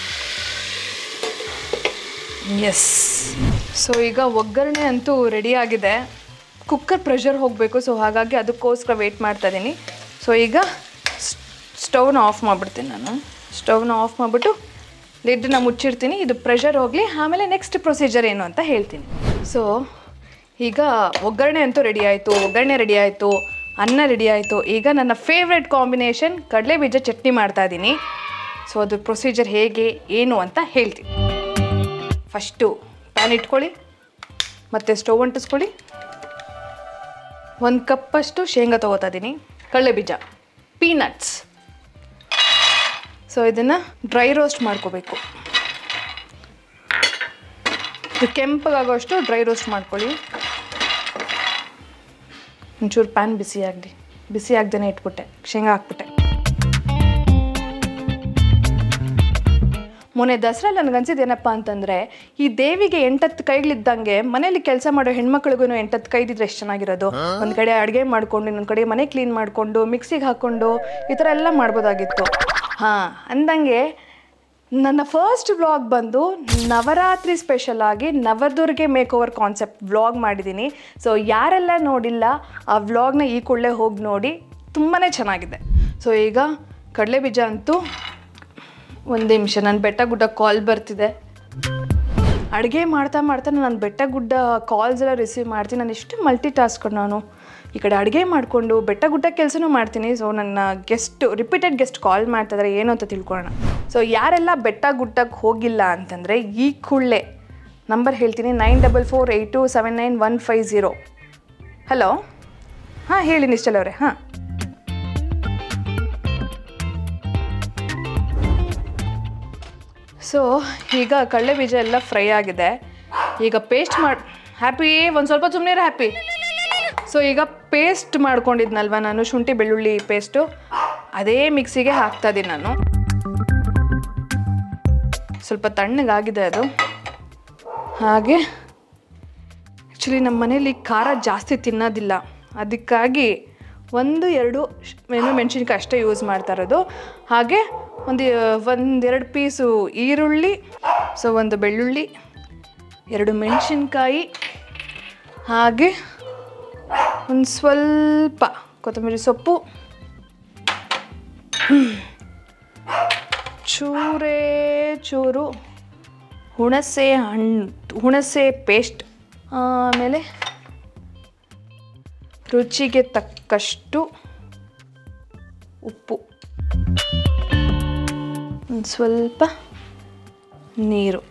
ಎಸ್, ಸೊ ಈಗ ಒಗ್ಗರಣೆ ಅಂತೂ ರೆಡಿಯಾಗಿದೆ. ಕುಕ್ಕರ್ ಪ್ರೆಷರ್ ಹೋಗಬೇಕು, ಸೊ ಹಾಗಾಗಿ ಅದಕ್ಕೋಸ್ಕರ ವೆಯ್ಟ್ ಮಾಡ್ತಾಯಿದ್ದೀನಿ. ಸೊ ಈಗ ಸ್ಟವ್ನ ಆಫ್ ಮಾಡಿಬಿಡ್ತೀನಿ ನಾನು. ಸ್ಟವ್ನ ಆಫ್ ಮಾಡಿಬಿಟ್ಟು ಲಿಡ್ನ ಮುಚ್ಚಿರ್ತೀನಿ. ಇದು ಪ್ರೆಷರ್ ಹೋಗಲಿ, ಆಮೇಲೆ ನೆಕ್ಸ್ಟ್ ಪ್ರೊಸೀಜರ್ ಏನು ಅಂತ ಹೇಳ್ತೀನಿ. ಸೊ ಈಗ ಒಗ್ಗರಣೆ ಅಂತೂ ರೆಡಿ ಆಯಿತು, ಒಗ್ಗರಣೆ ರೆಡಿ ಆಯಿತು, ಅನ್ನ ರೆಡಿ ಆಯಿತು. ಈಗ ನನ್ನ ಫೇವ್ರೆಟ್ ಕಾಂಬಿನೇಷನ್ ಕಡಲೆ ಬೀಜ ಚಟ್ನಿ ಮಾಡ್ತಾಯಿದ್ದೀನಿ. ಸೊ ಅದು ಪ್ರೊಸೀಜರ್ ಹೇಗೆ ಏನು ಅಂತ ಹೇಳ್ತೀನಿ. ಫಸ್ಟು ಪ್ಯಾನ್ ಇಟ್ಕೊಳ್ಳಿ, ಮತ್ತು ಸ್ಟವ್ ಅಂಟಿಸ್ಕೊಳ್ಳಿ. ಒಂದು ಕಪ್ಪಷ್ಟು ಶೇಂಗಾ ತೊಗೋತಾ ಇದ್ದೀನಿ, ಕಡಲೆ ಬೀಜ, ಪೀನಟ್ಸ್. ಸೊ ಇದನ್ನು ಡ್ರೈ ರೋಸ್ಟ್ ಮಾಡ್ಕೋಬೇಕು. ಇದು ಕೆಂಪಗಾಗೋಷ್ಟು ಡ್ರೈ ರೋಸ್ಟ್ ಮಾಡ್ಕೊಳ್ಳಿ. ಒಂಚೂರು ಪ್ಯಾನ್ ಬಿಸಿ ಆಗಲಿ, ಬಿಸಿ ಆಗ್ದೇ ಇಟ್ಬಿಟ್ಟೆ, ಶೇಂಗಾ ಹಾಕ್ಬಿಟ್ಟೆ. ಮೊನ್ನೆ ದಸರಾ ನನಗನ್ಸಿದ್ದು ಏನಪ್ಪ ಅಂತಂದರೆ, ಈ ದೇವಿಗೆ ಎಂಟತ್ತು ಕೈಗಳಿದ್ದಂಗೆ ಮನೇಲಿ ಕೆಲಸ ಮಾಡೋ ಹೆಣ್ಮಕ್ಳಿಗೂ ಎಂಟತ್ತು ಕೈದಿದ್ರೆ ಎಷ್ಟು ಚೆನ್ನಾಗಿರೋದು. ಒಂದು ಕಡೆ ಅಡುಗೆ ಮಾಡಿಕೊಂಡು, ಇನ್ನೊಂದು ಕಡೆ ಮನೆ ಕ್ಲೀನ್ ಮಾಡಿಕೊಂಡು, ಮಿಕ್ಸಿಗೆ ಹಾಕ್ಕೊಂಡು ಈ ಥರ ಎಲ್ಲ ಮಾಡ್ಬೋದಾಗಿತ್ತು. ಹಾಂ, ಅಂದಂಗೆ ನನ್ನ ಫಸ್ಟ್ ವ್ಲಾಗ್ ಬಂದು ನವರಾತ್ರಿ ಸ್ಪೆಷಲ್ ಆಗಿ Navadurga make over concept vlog ಮಾಡಿದ್ದೀನಿ. ಸೊ ಯಾರೆಲ್ಲ ನೋಡಿಲ್ಲ ಆ ವ್ಲಾಗ್ನ ಈ ಕೂಡಲೇ ಹೋಗಿ ನೋಡಿ, ತುಂಬಾ ಚೆನ್ನಾಗಿದೆ. ಸೊ ಈಗ ಕಡಲೆ ಬೀಜ ಅಂತೂ ಒಂದು ನಿಮಿಷ, ನನ್ನ ಬೆಟ್ಟ ಗುಡ್ಡ ಕಾಲ್ ಬರ್ತಿದೆ. ಅಡುಗೆ ಮಾಡ್ತಾ ಮಾಡ್ತಾ ನಾನು ಬೆಟ್ಟ ಗುಡ್ಡ ಕಾಲ್ಸ್ ಎಲ್ಲ ರಿಸೀವ್ ಮಾಡ್ತೀನಿ. ನಾನು ಎಷ್ಟು ಮಲ್ಟಿ ಟಾಸ್ಕ್ ನಾನು ಈ ಕಡೆ ಅಡುಗೆ ಮಾಡಿಕೊಂಡು ಬೆಟ್ಟ ಗುಡ್ಡ ಕೆಲಸನೂ ಮಾಡ್ತೀನಿ. ಸೊ ನನ್ನ ಗೆಸ್ಟ್ ರಿಪೀಟೆಡ್ ಗೆಸ್ಟ್ ಕಾಲ್ ಮಾಡ್ತಾಯಿದ್ದಾರೆ, ಏನು ಅಂತ ತಿಳ್ಕೊಳ್ಳೋಣ. ಸೊ ಯಾರೆಲ್ಲ ಬೆಟ್ಟ ಗುಡ್ಡಕ್ಕೆ ಹೋಗಿಲ್ಲ ಅಂತಂದರೆ ಈ ಕೂಡಲೇ ನಂಬರ್ ಹೇಳ್ತೀನಿ, nine double four eight two seven nine one five zero. Hello, ಹಾಂ ಹೇಳಿ ನಿಶ್ಚಲ್ ಅವರೇ. ಹಾಂ, ಸೊ ಈಗ ಕಡಲೆ ಬೀಜ ಎಲ್ಲ ಫ್ರೈ ಆಗಿದೆ. ಈಗ ಪೇಸ್ಟ್ ಮಾಡಿ ಹ್ಯಾಪಿ ಒಂದು ಸ್ವಲ್ಪ ಸುಮ್ಮನೆ ಹ್ಯಾಪಿ. ಸೊ ಈಗ ಪೇಸ್ಟ್ ಮಾಡ್ಕೊಂಡಿದ್ನಲ್ವ ನಾನು, ಶುಂಠಿ ಬೆಳ್ಳುಳ್ಳಿ ಪೇಸ್ಟು, ಅದೇ ಮಿಕ್ಸಿಗೆ ಹಾಕ್ತಾಯಿದ್ದೀನಿ ನಾನು. ಸ್ವಲ್ಪ ತಣ್ಣಗಾಗಿದೆ ಅದು. ಹಾಗೆ ಆ್ಯಕ್ಚುಲಿ ನಮ್ಮ ಮನೇಲಿ ಖಾರ ಜಾಸ್ತಿ ತಿನ್ನೋದಿಲ್ಲ, ಅದಕ್ಕಾಗಿ ಒಂದು ಎರಡು ಏನು ಮೆಣಸಿನ್ಕಾಯಿ ಅಷ್ಟೇ ಯೂಸ್ ಮಾಡ್ತಾ ಇರೋದು. ಹಾಗೆ ಒಂದು ಒಂದೆರಡು ಪೀಸು ಈರುಳ್ಳಿ, ಸೊ ಒಂದು ಬೆಳ್ಳುಳ್ಳಿ, ಎರಡು ಮೆಣಸಿನ್ಕಾಯಿ, ಹಾಗೆ ಒಂದು ಸ್ವಲ್ಪ ಕೊತ್ತಂಬರಿ ಸೊಪ್ಪು, ಚೂರೇ ಚೂರು ಹುಣಸೆ ಹಣ್ಣು ಹುಣಸೆ ಪೇಸ್ಟ್, ಆಮೇಲೆ ರುಚಿಗೆ ತಕ್ಕಷ್ಟು ಉಪ್ಪು, ಒಂದು ಸ್ವಲ್ಪ ನೀರು.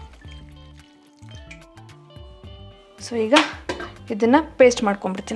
ಸೊ ಈಗ ಇದನ್ನು ಪೇಸ್ಟ್ ಮಾಡ್ಕೊಂಡ್ಬಿಡ್ತೀನಿ.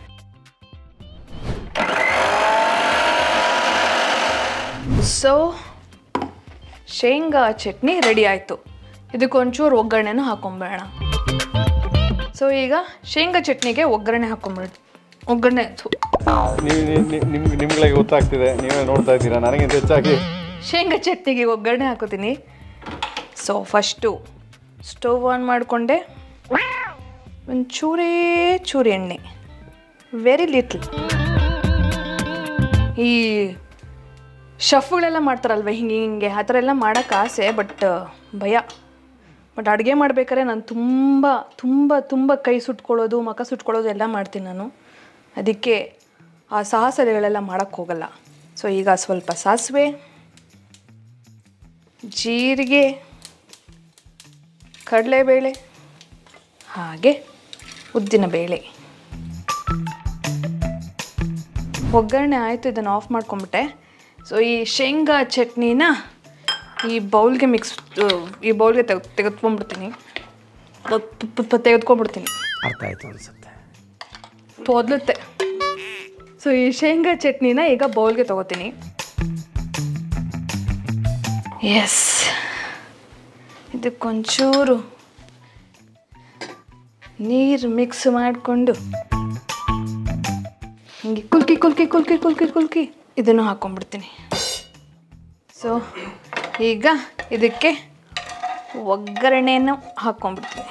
ಸೊ ಶೇಂಗಾ ಚಟ್ನಿ ರೆಡಿ ಆಯಿತು. ಇದಕ್ಕೊಂಚೂರು ಒಗ್ಗರಣೆನೂ ಹಾಕೊಂಬೇಡ. ಸೊ ಈಗ ಶೇಂಗಾ ಚಟ್ನಿಗೆ ಒಗ್ಗರಣೆ ಹಾಕೊಂಬಿಡ ಒಗ್ಗರಣೆ ನಿಮ್ಗೆ ನಿಮ್ಗಳಿಗೆ ಗೊತ್ತಾಗ್ತಿದೆ, ನೀವೇ ನೋಡ್ತಾ ಇದ್ದೀರಾ. ನನಗಿಂತ ಹೆಚ್ಚಾಗಿ ಶೇಂಗಾ ಚಟ್ನಿಗೆ ಒಗ್ಗರಣೆ ಹಾಕೋತೀನಿ. ಸೊ ಫಸ್ಟು ಸ್ಟವ್ ಆನ್ ಮಾಡಿಕೊಂಡೆ, ಒಂದು ಚೂರೇ ಚೂರು ಎಣ್ಣೆ, ವೆರಿ ಲಿಟ್ಲ್. ಈ ಶಫ್ಗಳೆಲ್ಲ ಮಾಡ್ತಾರಲ್ವ ಹಿಂಗೆ ಹಿಂಗೆ ಆ ಥರ ಎಲ್ಲ ಮಾಡೋಕ್ಕೆ ಆಸೆ, ಬಟ್ ಭಯ. ಬಟ್ ಅಡುಗೆ ಮಾಡ್ಬೇಕಾದ್ರೆ ನಾನು ತುಂಬ ತುಂಬ ತುಂಬ ಕೈ ಸುಟ್ಕೊಳ್ಳೋದು, ಮುಖ ಸುಟ್ಕೊಳ್ಳೋದು ಎಲ್ಲ ಮಾಡ್ತೀನಿ ನಾನು. ಅದಕ್ಕೆ ಆ ಸಾಹಸಗಳೆಲ್ಲ ಮಾಡೋಕ್ಕೆ ಹೋಗಲ್ಲ. ಸೊ ಈಗ ಸ್ವಲ್ಪ ಸಾಸಿವೆ, ಜೀರಿಗೆ, ಕಡಲೆಬೇಳೆ, ಹಾಗೆ ಉದ್ದಿನಬೇಳೆ. ಒಗ್ಗರಣೆ ಆಯಿತು, ಇದನ್ನು ಆಫ್ ಮಾಡ್ಕೊಂಬಿಟ್ಟೆ. ಸೊ ಈ ಶೇಂಗಾ ಚಟ್ನಿನ ಈ ಬೌಲ್ಗೆ ಮಿಕ್ಸ್ ಈ ಬೌಲ್ಗೆ ತೆಗೆ ತೆಗೆದ್ಕೊಂಡ್ಬಿಡ್ತೀನಿ ತೆಗೆದ್ಕೊಂಡ್ಬಿಡ್ತೀನಿ ಅರ್ಥ ಆಯಿತು ಅನಿಸುತ್ತೆ, ತೊದಲುತ್ತೆ. ಸೊ ಈ ಶೇಂಗಾ ಚಟ್ನಿನ ಈಗ ಬೌಲ್ಗೆ ತೊಗೋತೀನಿ. ಎಸ್, ಇದಕ್ಕೊಂಚೂರು ನೀರು ಮಿಕ್ಸ್ ಮಾಡಿಕೊಂಡು ಹಿಂಗೆ ಕುಲ್ಕಿ ಕುಲ್ಕಿ ಕುಲ್ಕಿ ಕುಲ್ಕಿ ಕುಲ್ಕಿ ಇದನ್ನು ಹಾಕ್ಕೊಂಡ್ಬಿಡ್ತೀನಿ. ಸೊ ಈಗ ಇದಕ್ಕೆ ಒಗ್ಗರಣೆಯನ್ನು ಹಾಕ್ಕೊಂಡ್ಬಿಡ್ತೀನಿ.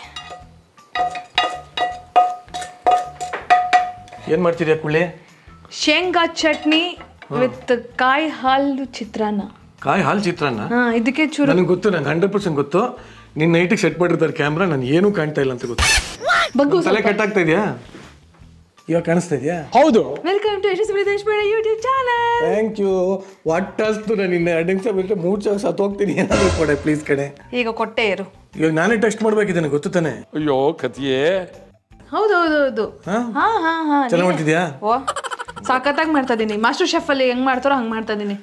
ಏನು ಮಾಡ್ತೀರಿ ಕುಳ್ಳಿ? ಶೇಂಗಾ ಚಟ್ನಿ ವಿತ್ ಕಾಯಿ ಹಾಲು ಚಿತ್ರಾನ್ನ. ಕಾಯಿ ಹಾಲು ಚಿತ್ರಾನ್ನ? ಹಾಂ, ಇದಕ್ಕೆ ಚೂರು ನನಗೆ ಗೊತ್ತು, ನಂಗೆ ಹಂಡ್ರೆಡ್ ಪರ್ಸೆಂಟ್ ಗೊತ್ತು. ನಿನ್ನ ನೈಟಿಗೆ ಸೆಟ್ ಮಾಡಿರ್ತಾರೆ ಕ್ಯಾಮ್ರಾ, ನಾನು ಏನೂ ಕಾಣ್ತಾ ಇಲ್ಲ ಅಂತ ಗೊತ್ತು. ಬಗ್ಗು ತಲೆ ಕಟ್ಟಾಗ್ತಾ ಇದೆಯಾ? ಇವಾಗ ಕಾಣಿಸ್ತಾ ಇದೆಯಾ? ಹೌದು. Welcome to Yashasvi Deshpande YouTube channel. Thank you. ಒಟ್ಟಷ್ಟು ನಾನು ಇನ್ನು ಎರಡು ನಿಮಿಷ ಬಿಟ್ಟರೆ ಮೂರು ಸಾವಿರ ಸತ್ತು ಹೋಗ್ತೀನಿ. ಏನಾದರೂ ಕೊಡೆ ಪ್ಲೀಸ್ ಕಡೆ. ಈಗ ಕೊಟ್ಟೆ ಇರು. ಇವಾಗ ನಾನೇ ಟೆಸ್ಟ್ ಮಾಡ್ಬೇಕಿದ್ದೇನೆ, ಗೊತ್ತು ತಾನೆ? ಅಯ್ಯೋ ಕತಿಯೇ. ಹೌದು ಹೌದು ಹೌದು. ಹಾ ಹಾ ಹಾ ಚೆನ್ನಾಗಿ ಮಾಡ್ತಿದ್ಯಾ? ಓ ಸಖತ್ತಾಗಿ ಮಾಡ್ತಾ ಇದೀನಿ. ಮಾಸ್ಟರ್ ಶೆಫ್ ಅಲ್ಲಿ ಹೆಂಗ್ ಮಾಡ್ತಾರೋ ಹಂಗ್ ಮಾಡ್ತಾ ಇದೀನಿ.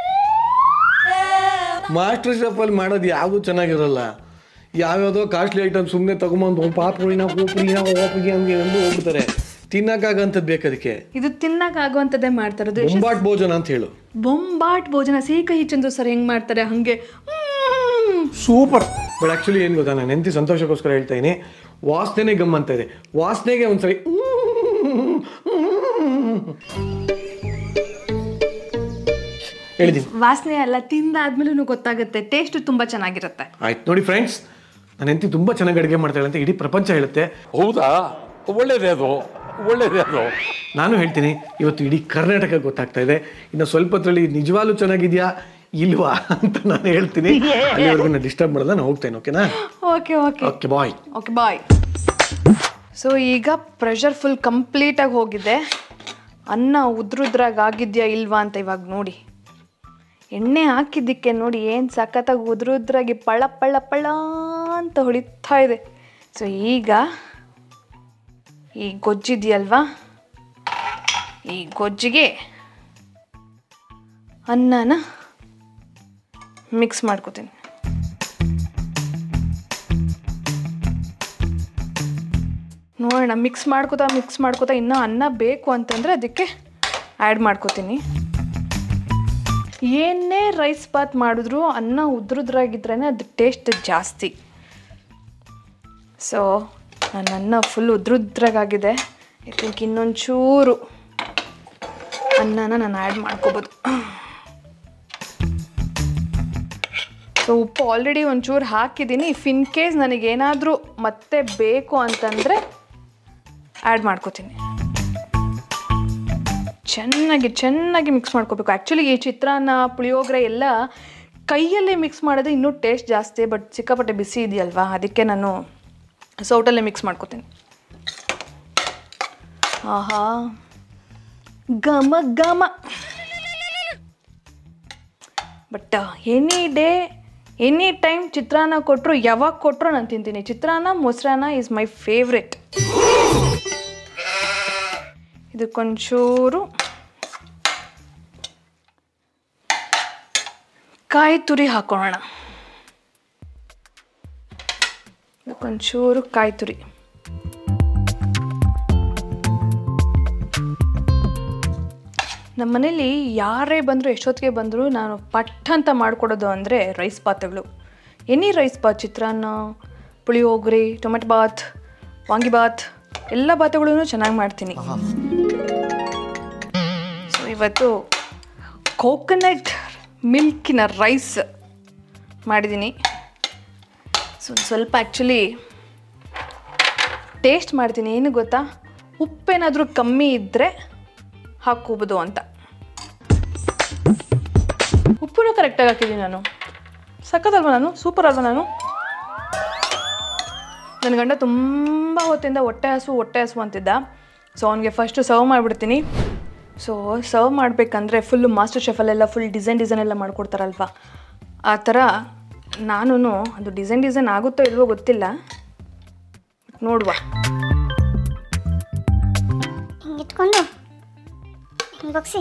ಮಾಸ್ಟರ್ ಶೆಫ್ ಅಲ್ಲಿ ಮಾಡೋದು ಯಾವುದು ಚೆನ್ನಾಗಿರಲ್ಲ. ಯಾವ್ಯಾವುದೋ ಕಾಸ್ಟ್ಲಿ ಐಟಮ್ ಸುಮ್ಮನೆ ತಗೊಂಬಂದು ಪಾಪುಳಿನ ಪೂಪುಳಿನ ಓಪಿಗೆ ಹಂಗೆ ಎಂದು ಹೋಗ್ಬಿಡ್ತಾರೆ. ತಿನ್ನಕ್ಕಾಗಂಥದ್ದು ಬೇಕು ಅದಕ್ಕೆ. ಇದು ತಿನ್ನಕ್ಕಾಗುವಂಥದ್ದೇ ಮಾಡ್ತಾ ಇರೋದು. ಬೊಂಬಾಟ್ ಭೋಜನ ಅಂತ ಹೇಳು. ಬೊಂಬಾಟ್ ಭೋಜನ ಸಿಹಿ ಕಹಿ ಚಂದ್ರು ಸರ್ ಹೆಂಗ್ ಮಾಡ್ತಾರೆ ಹಂಗೆ ಸೂಪರ್. ಬಟ್ ಆ್ಯಕ್ಚುಲಿ ಏನು ಗೊತ್ತಾ, ನಾನು ಹೆಂಡತಿ ಸಂತೋಷಕ್ಕೋಸ್ಕರ ಹೇಳ್ತಾ ಇದ್ದೀನಿ, ವಾಸನೆನೇ ಗಮ್ ಅಂತ ಇದೆ. ವಾಸನೆಗೆ ಒಂದ್ಸರಿ ಹೇಳಿದ್ದೀನಿ. ವಾಸನೆ ಅಲ್ಲ, ತಿಂದಾದ್ಮೇಲೂ ಗೊತ್ತಾಗುತ್ತೆ. ಟೇಸ್ಟ್ ತುಂಬಾ ಚೆನ್ನಾಗಿರುತ್ತೆ. ಆಯ್ತು ನೋಡಿ ಫ್ರೆಂಡ್ಸ್, ನನ್ನ ಹೆಂಡತಿ ತುಂಬ ಚೆನ್ನಾಗಿ ಅಡುಗೆ ಮಾಡ್ತಾಳೆ ಅಂತ ಇಡೀ ಪ್ರಪಂಚ ಹೇಳುತ್ತೆ. ಹೌದಾ? ಒಳ್ಳೇದೇ ಅದು, ಒಳ್ಳೇದೇ ಅದು. ನಾನು ಹೇಳ್ತೀನಿ, ಇವತ್ತು ಇಡೀ ಕರ್ನಾಟಕ ಗೊತ್ತಾಗ್ತಾ ಇದೆ. ಇನ್ನು ಸ್ವಲ್ಪ ಹೊತ್ತರಲ್ಲಿ ನಿಜವಾಗ್ಲೂ ಚೆನ್ನಾಗಿದೆಯಾ ಇಲ್ವಾ ಅಂತ ನಾನು ಹೇಳ್ತೀನಿ. ಅಲ್ಲಿವರೆಗೂ ನಾನು ಡಿಸ್ಟರ್ಬ್ ಮಾಡೋದ ನಾನು ಹೋಗ್ತೇನೆ. ಓಕೆನಾ? Okay okay okay bye. Okay bye. So ಈಗ ಪ್ರೆಷರ್ ಫುಲ್ ಕಂಪ್ಲೀಟಾಗಿ ಹೋಗಿದೆ. ಅನ್ನ ಉದ್ರುದ್ರಾಗ ಆಗಿದೆಯಾ ಇಲ್ವಾ ಅಂತ ಇವಾಗ ನೋಡಿ. ಎಣ್ಣೆ ಹಾಕಿದ್ದಕ್ಕೆ ನೋಡಿ ಏನು ಸಖತ್ತಾಗಿ ಉದ್ರುದ್ರಾಗಿ ಪಳ ಪಳ ಪಳ ಅಂತ ಹೊಡಿತಾ ಇದೆ. ಸೊ ಈಗ ಈ ಗೊಜ್ಜಿದೆಯಲ್ವಾ, ಈ ಗೊಜ್ಜಿಗೆ ಅನ್ನನ ಮಿಕ್ಸ್ ಮಾಡ್ಕೋತೀನಿ. ನೋಡೋಣ, ಮಿಕ್ಸ್ ಮಾಡ್ಕೋತಾ ಮಿಕ್ಸ್ ಮಾಡ್ಕೋತಾ ಇನ್ನೂ ಅನ್ನ ಬೇಕು ಅಂತಂದರೆ ಅದಕ್ಕೆ ಆ್ಯಡ್ ಮಾಡ್ಕೋತೀನಿ. ಏನೇ ರೈಸ್ ಬಾತ್ ಮಾಡಿದ್ರು ಅನ್ನ ಉದ್ರುದ್ರಾಗಿದ್ರೇ ಅದು ಟೇಸ್ಟ್ ಜಾಸ್ತಿ. ಸೊ ನನ್ನ ಅನ್ನ ಫುಲ್ ಉದ್ರುದ್ರಾಗಿದೆ. ಐ ಥಿಂಕ್ ಇನ್ನೊಂಚೂರು ಅನ್ನನ ನಾನು ಆ್ಯಡ್ ಮಾಡ್ಕೋಬೋದು. ಸೊ ಉಪ್ಪು ಆಲ್ರೆಡಿ ಒಂಚೂರು ಹಾಕಿದ್ದೀನಿ. ಇಫ್ ಇನ್ ಕೇಸ್ ನನಗೇನಾದರೂ ಮತ್ತೆ ಬೇಕು ಅಂತಂದರೆ ಆ್ಯಡ್ ಮಾಡ್ಕೋತೀನಿ. ಚೆನ್ನಾಗಿ ಚೆನ್ನಾಗಿ ಮಿಕ್ಸ್ ಮಾಡ್ಕೋಬೇಕು. ಆ್ಯಕ್ಚುಲಿ ಈ ಚಿತ್ರಾನ್ನ ಪುಳಿಯೋಗರೆ ಎಲ್ಲ ಕೈಯಲ್ಲೇ ಮಿಕ್ಸ್ ಮಾಡಿದ್ರೆ ಇನ್ನೂ ಟೇಸ್ಟ್ ಜಾಸ್ತಿ. ಬಟ್ ಸಿಕ್ಕಾಪಟ್ಟೆ ಬಿಸಿ ಇದೆಯಲ್ವಾ, ಅದಕ್ಕೆ ನಾನು ಸೌಟಲ್ಲೇ ಮಿಕ್ಸ್ ಮಾಡ್ಕೋತೀನಿ. ಆಹಾ ಘಮ ಘಮ. But any day any time chitranna ಕೊಟ್ಟರು, ಯಾವಾಗ ಕೊಟ್ಟರು ನಾನು ತಿಂತೀನಿ. ಚಿತ್ರಾನ್ನ ಮೊಸರನ್ನ ಈಸ್ ಮೈ ಫೇವ್ರೆಟ್. ಇದಕ್ಕೊಂಚೂರು ಕಾಯಿ ತುರಿ ಹಾಕೋಣ. ಇದಕ್ಕೊಂಚೂರು ಕಾಯಿ ತುರಿ. ನಮ್ಮ ಮನೇಲಿ ಯಾರೇ ಬಂದರೂ ಎಷ್ಟೊತ್ತಿಗೆ ಬಂದರೂ ನಾನು ಪಟ್ ಅಂತ ಮಾಡಿಕೊಡೋದು ಅಂದರೆ ರೈಸ್ ಬಾತ್ಗಳು. Any rice bath, chitranna, puliyogare, tomato bath, vangibath ಎಲ್ಲ ಬಾತುಗಳೂ ಚೆನ್ನಾಗಿ ಮಾಡ್ತೀನಿ. ಸೊ ಇವತ್ತು ಕೋಕೋನಟ್ ಮಿಲ್ಕಿನ ರೈಸ್ ಮಾಡಿದ್ದೀನಿ. ಸೊ ಸ್ವಲ್ಪ ಆ್ಯಕ್ಚುಲಿ ಟೇಸ್ಟ್ ಮಾಡ್ತೀನಿ. ಏನು ಗೊತ್ತಾ, ಉಪ್ಪೇನಾದರೂ ಕಮ್ಮಿ ಇದ್ದರೆ ಹಾಕೋಬೋದು ಅಂತ. ಉಪ್ಪು ಕರೆಕ್ಟಾಗಿ ಹಾಕಿದ್ದೀನಿ ನಾನು. ಸಕ್ಕತ್ತಲ್ವ ನಾನು? ಸೂಪರ್ ಅಲ್ವ ನಾನು? ನನ್ನ ಗಂಡ ತುಂಬ ಹೊತ್ತಿಂದ ಹೊಟ್ಟೆ ಹಸು ಹೊಟ್ಟೆ ಹಸು ಅಂತಿದ್ದ. ಸೊ ಅವನಿಗೆ ಫಸ್ಟು ಸರ್ವ್ ಮಾಡಿಬಿಡ್ತೀನಿ. ಸೊ ಸರ್ವ್ ಮಾಡಬೇಕಂದ್ರೆ ಫುಲ್ಲು ಮಾಸ್ಟರ್ ಶೆಫಲ್ಲೆಲ್ಲ ಫುಲ್ ಡಿಸೈನ್ ಡಿಸೈನ್ ಎಲ್ಲ ಮಾಡಿಕೊಡ್ತಾರಲ್ವ, ಆ ಥರ ನಾನು ಅದು ಡಿಸೈನ್ ಡಿಸೈನ್ ಆಗುತ್ತೋ ಇಲ್ವೋ ಗೊತ್ತಿಲ್ಲ, ನೋಡುವ. ಹಿಂಗಿಟ್ಕೊಂಡು ಹಿಂಗೆ ಬಗ್ಸಿ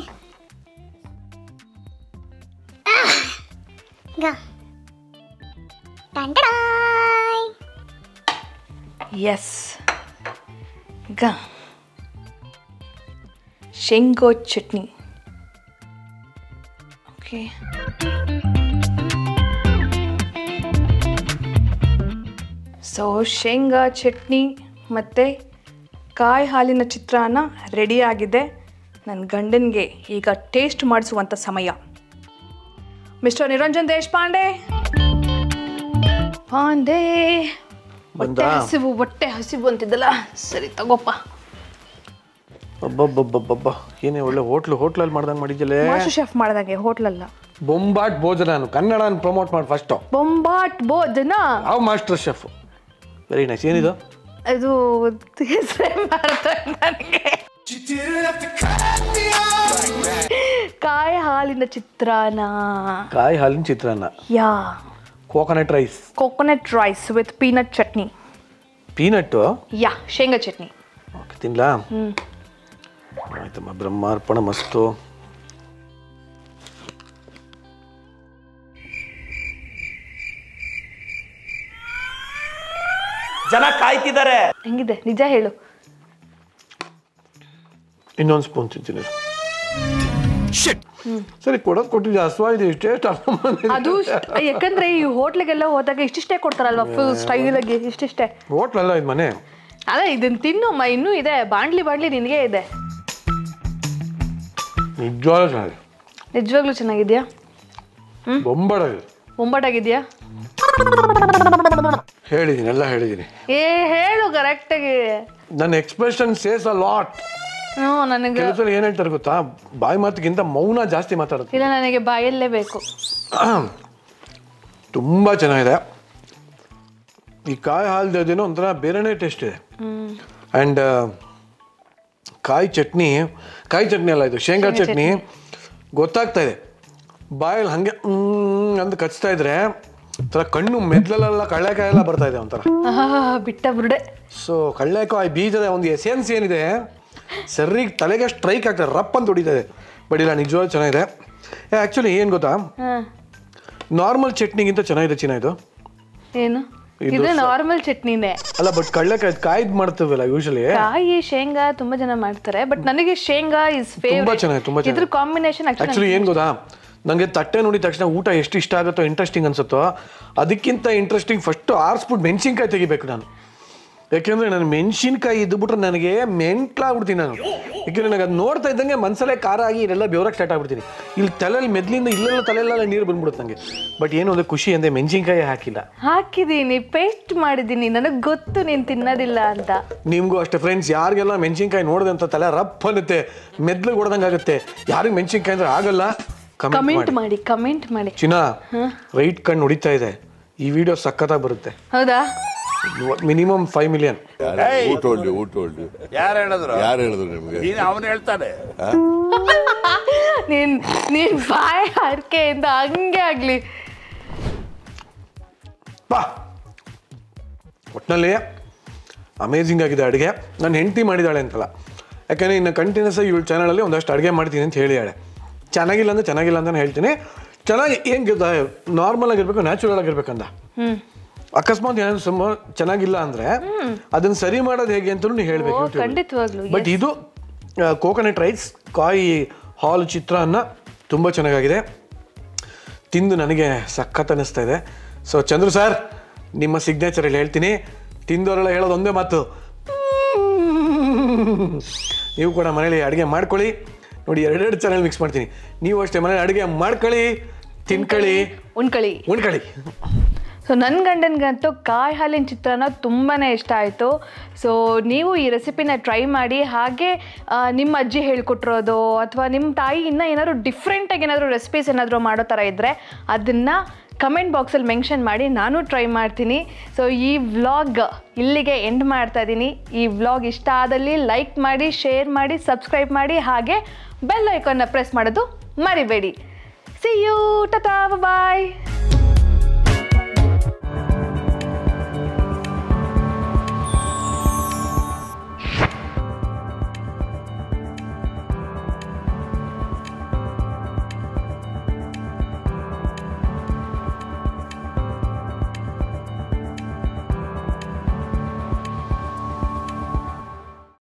ಈಗ ಎಸ್, ಈಗ ಶೇಂಗಾ ಚಟ್ನಿ. ಓಕೆ, ಸೊ ಶೇಂಗಾ ಚಟ್ನಿ ಮತ್ತು ಕಾಯಿ ಹಾಲಿನ ಚಿತ್ರಾನ್ನ ರೆಡಿ ಆಗಿದೆ. ನನ್ನ ಗಂಡನಿಗೆ ಈಗ ಟೇಸ್ಟ್ ಮಾಡಿಸುವಂಥ ಸಮಯ. ಮಿಸ್ಟರ್ ನಿರಂಜನ್ ದೇಶಪಾಂಡೆ ಪಾಂಡೆ. ಹೊಟ್ಟೆ ಹಸಿವು ಹೊಟ್ಟೆ ಹಸಿವು ಅಂತಿದ್ದಲ್ಲ, ಸರಿ ತಗೋಪ್ಪ. ಅಬ್ಬಬ್ಬಬ್ಬಬ್ಬ, ಏನೇ ಒಳ್ಳೆ ಹೋಟ್ಲು ಹೋಟ್ಲಲ್ಲಿ ಮಾಡ್ದಂಗೆ ಮಾಡಿದ್ಯಲ್ಲ. ಮಾಸ್ಟರ್ ಶೆಫ್ ಮಾಡ್ದಂಗೆ, ಹೋಟ್ಲಲ್ಲ. ಬೊಂಬಾಟ್ ಭೋಜನ ಕನ್ನಡ ಪ್ರಮೋಟ್ ಮಾಡಿ ಫಸ್ಟು. ಬೊಂಬಾಟ್ ಭೋಜನ ಯಾವ ಮಾಸ್ಟರ್ ಶೆಫ್? Very nice. ಏನಿದು? ಅದು ಹೆಸರೇ ಮಾಡ್ತಾರೆ ನನಗೆ. ಕಾಯಿ ಹಾಲಿನ ಚಿತ್ರಾನ್ನ. ಕಾಯಿ ಹಾಲಿನ chitranna. Yeah. Coconut rice. Coconut rice with peanut chutney. Peanut? Yeah, ಶೇಂಗಾ ಚಟ್ನಿ. ಓಕೆ, ತಿನ್ಲಾ? ಹ್ಞೂ ಆಯ್ತಮ್ಮ. ಬ್ರಹ್ಮಾರ್ಪಣ ಮಸ್ತು. ಜನ ಕಾಯ್ತಿದ್ದಾರೆ. ಹೆಂಗಿದೆ ನಿಜ ಹೇಳು. ಇನ್ನೊಂದು ಸ್ಪೂನ್ ತಿಂತೀನಿ. ಸರಿ, ಕೊಡೋದು ಕೊಟ್ಟಿದ್ದೆ, ಹಸುವಾಗಿದೆ. ಇಷ್ಟೇ ಅದು ಯಾಕಂದ್ರೆ ಈ ಹೋಟ್ಲಿಗೆಲ್ಲ ಹೋದಾಗ ಇಷ್ಟಿಷ್ಟೇ ಕೊಡ್ತಾರಲ್ವಾ, ಫುಲ್ ಸ್ಟೈಲಾಗಿ ಇಷ್ಟಿಷ್ಟೇ. ಹೋಟ್ಲಲ್ಲ ಇದು ಮನೆ. ಅದೇ ಇದನ್ನ ತಿನ್ನಮ್ಮ, ಇನ್ನೂ ಇದೆ. ಬಾಂಡ್ಲಿ ಬಾಂಡ್ಲಿ ನಿನಗೆ ಇದೆ. ನಿಜವಾಗ್ಲೂ ಚೆನ್ನಾಗಿದೆ. ನಿಜವಾಗ್ಲೂ ಚೆನ್ನಾಗಿದ್ಯಾ? ಬೊಂಬಾಟಾಗಿದೆ. ಬೊಂಬಾಟಾಗಿದ್ಯಾ? ಹೇಳಿದ್ದೀನಿ, ಎಲ್ಲ ಹೇಳಿದ್ದೀನಿ. ಏ ಹೇಳು ಕರೆಕ್ಟಾಗಿ. ನನ್ನ ಎಕ್ಸ್ಪ್ರೆಷನ್ ಸೇಸ್ ಅ ಲಾಟ್. ಹ್ಞೂ, ನನಗೆ ಕೆಲಸ ಏನು ಹೇಳ್ತಾರೆ ಗೊತ್ತಾ, ಬಾಯಿ ಮಾತಿಗಿಂತ ಮೌನ ಜಾಸ್ತಿ ಮಾತಾಡುತ್ತೆ. ಇಲ್ಲ, ನನಗೆ ಬಾಯಲ್ಲೇ ಬೇಕು. ತುಂಬ ಚೆನ್ನಾಗಿದೆ. ಈ ಕಾಯಿ ಹಾಲ್ದೇನೋ ಒಂಥರ ಬೇರೆನೇ ಟೇಸ್ಟ್ ಇದೆ. ಆ್ಯಂಡ್ ಕಾಯಿ ಚಟ್ನಿ, ಕಾಯಿ ಚಟ್ನಿ ಅಲ್ಲ ಇದು, ಶೇಂಗಾ ಚಟ್ನಿ ಗೊತ್ತಾಗ್ತಾ ಇದೆ. ಬಾಯಲ್ಲಿ ಹಾಗೆ ಅಂತ ಕಚ್ತಾ ಇದ್ರೆ ಒಂಥರ ಕಣ್ಣು ಮೆದ್ಲಲ್ಲೆಲ್ಲ ಕಳ್ಳೆಕಾಯಿ ಎಲ್ಲ ಬರ್ತಾ ಇದೆ ಒಂಥರ. ಬಿಟ್ಟ ಬುರುಡೆ. ಸೊ ಕಳ್ಳೆಕಾಯಿ ಬೀಜದ ಒಂದು ಎಸೆನ್ಸ್ ಏನಿದೆ ಸರಿ ತಲೆಗೆ ಸ್ಟ್ರೈಕ್ ಆಗ್ತದೆ, ರಪ್ ಅಂತ ಹೊಡಿತದೆ. ಬಟ್ ಇಲ್ಲ, ನಿಜವಾಗ್ಲೂ ಚೆನ್ನಾಗಿದೆ. ಆ್ಯಕ್ಚುಲಿ ಏನು ಗೊತ್ತಾ, ನಾರ್ಮಲ್ ಚಟ್ನಿಗಿಂತ ಚೆನ್ನಾಗಿದೆ ಚಿನ್ನ ಇದು. ಏನು ಇದು? ನಾರ್ಮಲ್ ಚಟ್ನಿನೇ ಅಲ್ಲ, ಬಟ್ ಕಳ್ಳೆಕಾಯಿ ಕಾಯ್ದು ಮಾಡ್ತೀವಲ್ಲ ಯೂಶಲಿ. ಕಾಯಿ ಶೇಂಗಾ ತುಂಬಾ ಜನ ಮಾಡ್ತಾರೆ, ಬಟ್ ನನಗೆ ಶೇಂಗಾ ಇಸ್ ಫೇವರೇಟ್. ತುಂಬಾ ಚೆನ್ನಾಗಿ, ತುಂಬಾ ಚೆನ್ನಾಗಿ. ಇದ್ರ ಕಾಂಬಿನೇಷನ್ ಆಕ್ಚುಲಿ ಏನು ಗೊತ್ತಾ, ನನಗೆ ತಟ್ಟೆ ನೋಡಿದ ತಕ್ಷಣ ಊಟ ಎಷ್ಟು ಇಷ್ಟ ಆಗುತ್ತೋ, ಇಂಟ್ರೆಸ್ಟಿಂಗ್ ಅನ್ಸುತ್ತೋ, ಅದಕ್ಕಿಂತ ಇಂಟ್ರೆಸ್ಟಿಂಗ್ ಫಸ್ಟ್ ಆರಿಸ್ಬಿಟ್ಟು ಮೆಣಸಿನ್ಕಾಯಿ ತೆಗಿಬೇಕು ನಾನು. ಯಾಕೆಂದರೆ ನಾನು ಮೆಣಸಿನ್ಕಾಯಿ ಇದ್ಬಿಟ್ರೆ ನನಗೆ ಮೆಂಟ್ಲಾಗ್ಬಿಡ್ತೀನಿ ನಾನು. ಯಾಕೆಂದರೆ ನನಗೆ ಅದು ನೋಡ್ತಾ ಇದ್ದಂಗೆ ಮನಸಲ್ಲೇ ಖಾರ ಆಗಿ ಇಲ್ಲೆಲ್ಲ ಬೆವರಕ್ಕೆ ಸ್ಟಾರ್ಟ್ ಆಗ್ಬಿಡ್ತೀನಿ. ಇಲ್ಲಿ ತಲೆಯಲ್ಲಿ ಮೆದ್ಲಿಂದ ಇಲ್ಲೆಲ್ಲ ತಲೆಯೆಲ್ಲ ನೀರು ಬಂದ್ಬಿಡುತ್ತೆ ನನಗೆ. ಬಟ್ ಏನು ಅಂದರೆ ಖುಷಿ ಅಂದರೆ ಮೆಣಸಿನ್ಕಾಯಿ ಹಾಕಿಲ್ಲ. ಹಾಕಿದ್ದೀನಿ, ಪೇಸ್ಟ್ ಮಾಡಿದ್ದೀನಿ. ನನಗೆ ಗೊತ್ತು ನೀನು ತಿನ್ನೋದಿಲ್ಲ ಅಂತ. ನಿಮಗೂ ಅಷ್ಟೇ ಫ್ರೆಂಡ್ಸ್, ಯಾರಿಗೆಲ್ಲ ಮೆಣಸಿನ್ಕಾಯಿ ನೋಡಿದಂಥ ತಲೆ ರಪ್ ಅನ್ನುತ್ತೆ, ಮೆದ್ಲಿಗೆ ಹೊಡೆದಂಗೆ ಆಗುತ್ತೆ. ಯಾರಿಗೆ ಮೆಣಸಿನ್ಕಾಯಿ ಅಂದರೆ ಆಗಲ್ಲ, ಕಮೆಂಟ್ ಮಾಡಿ, ಕಮೆಂಟ್ ಮಾಡಿ. ಚಿನ್ನ ರೈಟ್ ಕಣ್ಣು ಹೊಡಿತಾ ಇದೆ, ಈ ವಿಡಿಯೋ ಸಖತ್ತಾಗಿ ಬರುತ್ತೆ. ಹೌದಾ? Minimum five million. ಯಾರು ಹೇಳಿದ್ರು? ಯಾರು ಹೇಳಿದ್ರು ನಿಮ್ಗೆ? ಅವನು ಹೇಳ್ತಾನೆ. ನೀನ್ ನೀನ್ ಬಾಯ್ ಹರಕೆಯಿಂದ ಹಂಗೆ ಆಗ್ಲಿ. ಬಾ, ಒಟ್ಟಿನಲ್ಲಿ ಅಮೇಝಿಂಗ್ ಆಗಿದೆ ಅಡುಗೆ. ನನ್ನ ಹೆಂಡತಿ ಮಾಡಿದ್ದಾಳೆ ಅಂತಲ್ಲ, ಯಾಕಂದರೆ ಇನ್ನು ಕಂಟಿನ್ಯೂಸ್ ಆಗಿ ಇವಳು ಚಾನಲಲ್ಲಿ ಒಂದಷ್ಟು ಅಡುಗೆ ಮಾಡ್ತೀನಿ ಅಂತ ಹೇಳಿದಾಳೆ. ಚೆನ್ನಾಗಿಲ್ಲ ಅಂದರೆ ಚೆನ್ನಾಗಿಲ್ಲ ಅಂತಲೇ ಹೇಳ್ತೀನಿ. ಚೆನ್ನಾಗಿ ಏನು ಗೊತ್ತಾ, ನಾರ್ಮಲ್ ಆಗಿರ್ಬೇಕು, ನ್ಯಾಚುರಲ್ ಆಗಿರ್ಬೇಕಂದ. ಅಕಸ್ಮಾತ್ ಏನಾದ್ರು ತುಂಬ ಚೆನ್ನಾಗಿಲ್ಲ ಅಂದರೆ ಅದನ್ನು ಸರಿ ಮಾಡೋದು ಹೇಗೆ ಅಂತಲೂ ಹೇಳಬೇಕು. ಖಂಡಿತವಾಗ್ಲೂ. ಬಟ್ ಇದು ಕೋಕೋನಟ್ ರೈಸ್, ಕಾಯಿ ಹಾಲು ಚಿತ್ರಾನ್ನ ತುಂಬ ಚೆನ್ನಾಗಿದೆ. ತಿಂದು ನನಗೆ ಸಖತ್ ಅನ್ನಿಸ್ತಾ ಇದೆ. ಸೊ ಚಂದ್ರು ಸರ್, ನಿಮ್ಮ ಸಿಗ್ನೇಚರಲ್ಲಿ ಹೇಳ್ತೀನಿ, ತಿಂದವರೆಲ್ಲ ಹೇಳೋದು ಒಂದೇ ಮಾತು, ನೀವು ಕೂಡ ಮನೇಲಿ ಅಡುಗೆ ಮಾಡ್ಕೊಳ್ಳಿ. ನೋಡಿ, ಎರಡೆರಡು ಚಾನಲ್ ಮಿಕ್ಸ್ ಮಾಡ್ತೀನಿ. ನೀವು ಅಷ್ಟೇ ಮನೇಲಿ ಅಡುಗೆ ಮಾಡ್ಕೊಳ್ಳಿ, ತಿನ್ಕೊಳ್ಳಿ, ಉಣ್ಕೊಳ್ಳಿ ಉಣ್ಕೊಳ್ಳಿ. ಸೊ ನನ್ನ ಗಂಡನಿಗಂತೂ ಕಾಯಿ ಹಾಲಿನ ಚಿತ್ರಾನ್ನ ತುಂಬಾ ಇಷ್ಟ ಆಯಿತು. ಸೊ ನೀವು ಈ ರೆಸಿಪಿನ ಟ್ರೈ ಮಾಡಿ. ಹಾಗೆ ನಿಮ್ಮ ಅಜ್ಜಿ ಹೇಳ್ಕೊಟ್ಟಿರೋದು ಅಥವಾ ನಿಮ್ಮ ತಾಯಿ ಇನ್ನೂ ಏನಾದರೂ ಡಿಫ್ರೆಂಟಾಗಿ ಏನಾದರೂ ರೆಸಿಪೀಸ್ ಏನಾದರೂ ಮಾಡೋ ಥರ ಇದ್ದರೆ ಅದನ್ನು ಕಮೆಂಟ್ ಬಾಕ್ಸಲ್ಲಿ ಮೆನ್ಷನ್ ಮಾಡಿ, ನಾನು ಟ್ರೈ ಮಾಡ್ತೀನಿ. ಸೊ ಈ ವ್ಲಾಗ್ ಇಲ್ಲಿಗೆ ಎಂಡ್ ಮಾಡ್ತಾ ಇದ್ದೀನಿ. ಈ ವ್ಲಾಗ್ ಇಷ್ಟ ಆದಲ್ಲಿ ಲೈಕ್ ಮಾಡಿ, ಶೇರ್ ಮಾಡಿ, ಸಬ್ಸ್ಕ್ರೈಬ್ ಮಾಡಿ, ಹಾಗೆ ಬೆಲ್ ಐಕಾನ್ನ ಪ್ರೆಸ್ ಮಾಡೋದು ಮರಿಬೇಡಿ. ಸಿ ಯು, ಟಾಟಾ, ಬಾಯ್.